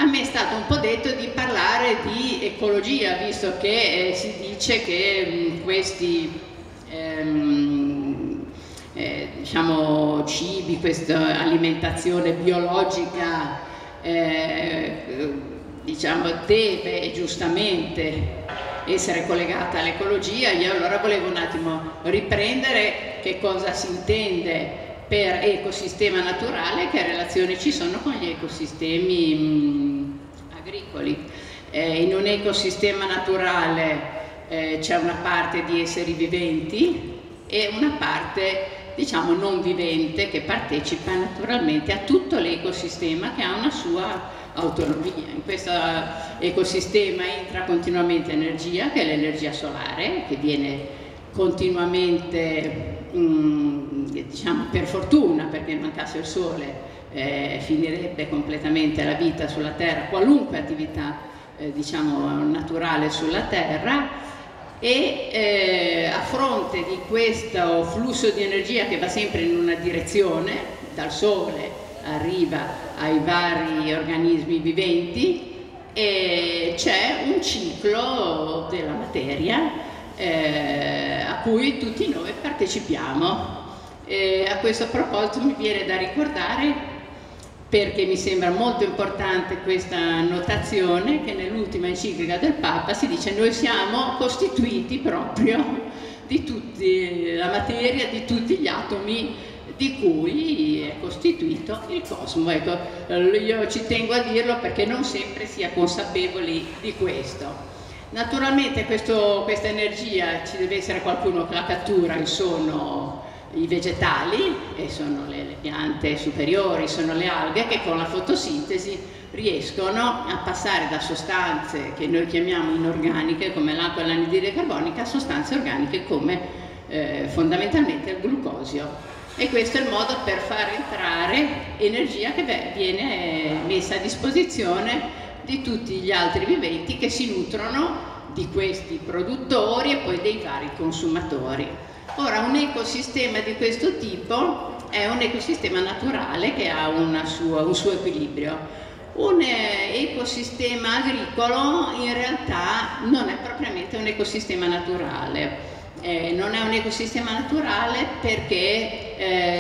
me è stato un po' detto di parlare di ecologia, visto che si dice che questi diciamo, cibi, questa alimentazione biologica diciamo, deve giustamente essere collegata all'ecologia. Io allora volevo un attimo riprendere che cosa si intende per ecosistema naturale, che relazioni ci sono con gli ecosistemi agricoli. In un ecosistema naturale c'è una parte di esseri viventi e una parte, diciamo, non vivente, che partecipa naturalmente a tutto l'ecosistema, che ha una sua autonomia. In questo ecosistema entra continuamente energia, che è l'energia solare, che viene continuamente, diciamo, per fortuna, perché mancasse il sole finirebbe completamente la vita sulla Terra, qualunque attività diciamo naturale sulla Terra. E a fronte di questo flusso di energia che va sempre in una direzione, dal Sole arriva ai vari organismi viventi, c'è un ciclo della materia a cui tutti noi partecipiamo. A questo proposito mi viene da ricordare, perché mi sembra molto importante questa notazione, che nell'ultima enciclica del Papa si dice: noi siamo costituiti proprio di tutti, la materia, di tutti gli atomi di cui è costituito il cosmo. Ecco, io ci tengo a dirlo perché non sempre si è consapevoli di questo. Naturalmente questa energia ci deve essere qualcuno che la cattura, e sono i vegetali, e sono le piante superiori, sono le alghe, che con la fotosintesi riescono a passare da sostanze che noi chiamiamo inorganiche come l'acqua e l'anidride carbonica a sostanze organiche come fondamentalmente il glucosio. E questo è il modo per far entrare energia che viene messa a disposizione di tutti gli altri viventi che si nutrono di questi produttori e poi dei vari consumatori. Ora, un ecosistema di questo tipo è un ecosistema naturale che ha un suo equilibrio. Un ecosistema agricolo in realtà non è propriamente un ecosistema naturale. Non è un ecosistema naturale perché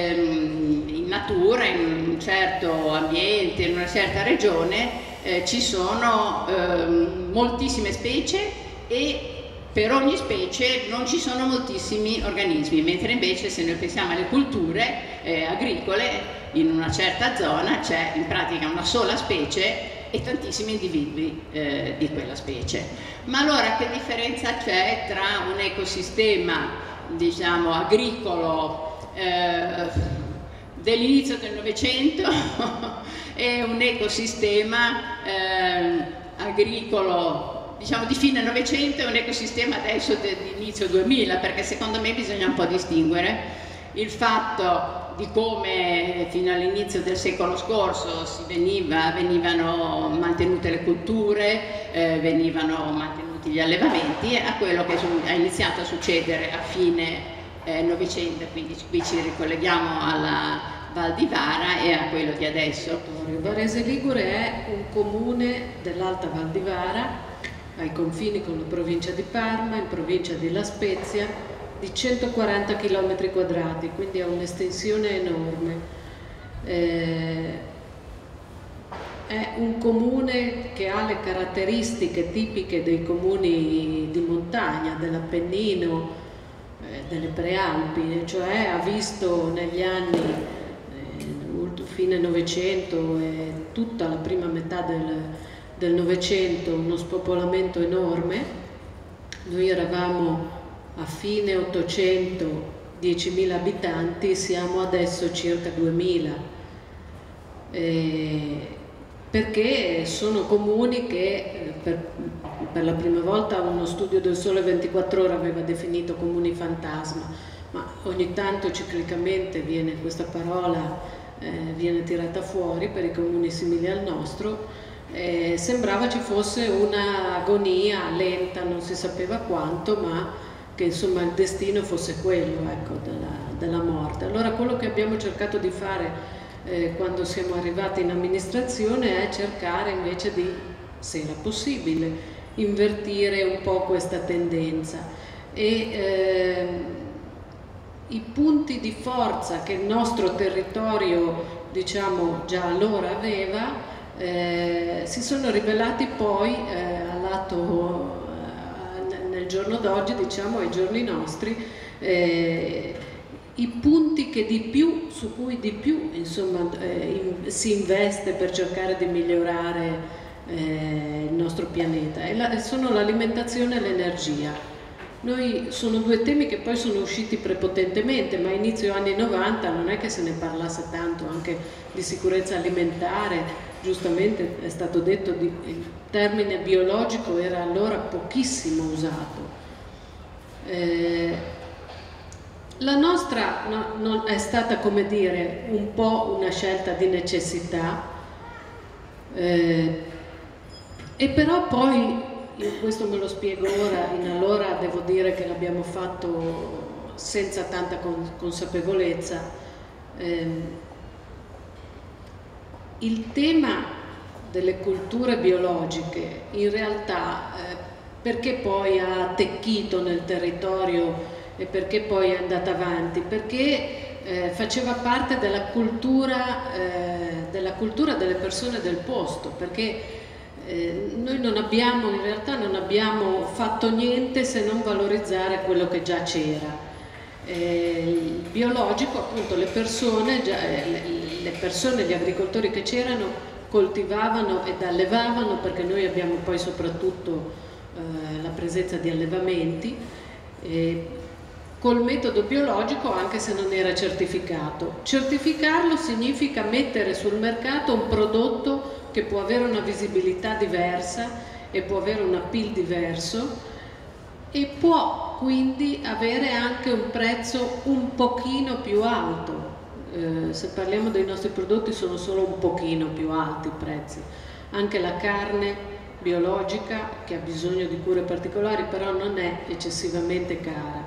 in natura, in un certo ambiente, in una certa regione ci sono moltissime specie, e per ogni specie non ci sono moltissimi organismi, mentre invece se noi pensiamo alle culture agricole, in una certa zona c'è in pratica una sola specie e tantissimi individui di quella specie. Ma allora che differenza c'è tra un ecosistema, diciamo, agricolo dell'inizio del Novecento e un ecosistema agricolo, diciamo, di fine Novecento, e un ecosistema adesso dell'inizio 2000? Perché secondo me bisogna un po' distinguere il fatto di come fino all'inizio del secolo scorso venivano mantenute le culture, venivano mantenuti gli allevamenti, a quello che ha iniziato a succedere a fine Novecento, quindi qui ci ricolleghiamo alla Val di Vara e a quello di adesso. Varese Ligure è un comune dell'Alta Val di Vara, ai confini con la provincia di Parma, in provincia di La Spezia, di 140 km quadrati, quindi ha un'estensione enorme. È un comune che ha le caratteristiche tipiche dei comuni di montagna, dell'Appennino, delle Prealpi, cioè ha visto negli anni fine Novecento e tutta la prima metà del Novecento uno spopolamento enorme. Noi eravamo a fine 800 10.000 abitanti, siamo adesso circa 2.000, perché sono comuni che per la prima volta uno studio del Sole 24 Ore aveva definito comuni fantasma, ma ogni tanto ciclicamente questa parola viene tirata fuori per i comuni simili al nostro. Sembrava ci fosse un'agonia lenta, non si sapeva quanto, ma che insomma il destino fosse quello, ecco, della morte. Allora quello che abbiamo cercato di fare quando siamo arrivati in amministrazione, è cercare invece di, se era possibile, invertire un po' questa tendenza. E i punti di forza che il nostro territorio, diciamo, già allora aveva, si sono rivelati poi nel giorno d'oggi, diciamo, ai giorni nostri, i punti che su cui di più, insomma, si investe per cercare di migliorare il nostro pianeta, sono l'alimentazione e l'energia. Sono due temi che poi sono usciti prepotentemente, ma a inizio anni 90 non è che se ne parlasse tanto anche di sicurezza alimentare. Giustamente è stato detto, il termine biologico era allora pochissimo usato. La nostra non è stata, come dire, un po' una scelta di necessità, e però poi, questo me lo spiego ora, allora devo dire che l'abbiamo fatto senza tanta consapevolezza. Il tema delle culture biologiche in realtà, perché poi ha attecchito nel territorio e perché poi è andata avanti? Perché faceva parte della cultura delle persone del posto, perché noi in realtà non abbiamo fatto niente se non valorizzare quello che già c'era. Il biologico, appunto, le persone, gli agricoltori che c'erano coltivavano ed allevavano, perché noi abbiamo poi soprattutto la presenza di allevamenti, col metodo biologico, anche se non era certificato. Certificarlo significa mettere sul mercato un prodotto che può avere una visibilità diversa e può avere un appeal diverso e può quindi avere anche un prezzo un pochino più alto. Se parliamo dei nostri prodotti sono solo un pochino più alti i prezzi. Anche la carne biologica, che ha bisogno di cure particolari, però non è eccessivamente cara.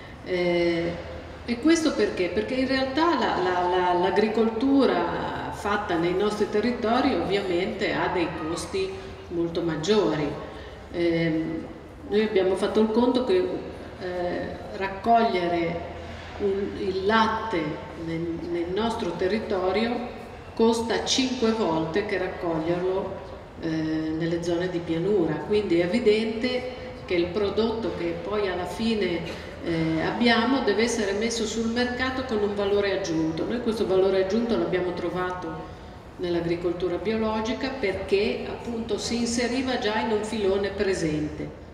E questo perché? Perché in realtà l'agricoltura fatta nei nostri territori ovviamente ha dei costi molto maggiori. Noi abbiamo fatto il conto che raccogliere il latte nel nostro territorio costa 5 volte che raccoglierlo nelle zone di pianura, quindi è evidente che il prodotto che poi alla fine abbiamo deve essere messo sul mercato con un valore aggiunto. Noi questo valore aggiunto l'abbiamo trovato nell'agricoltura biologica perché appunto si inseriva già in un filone presente.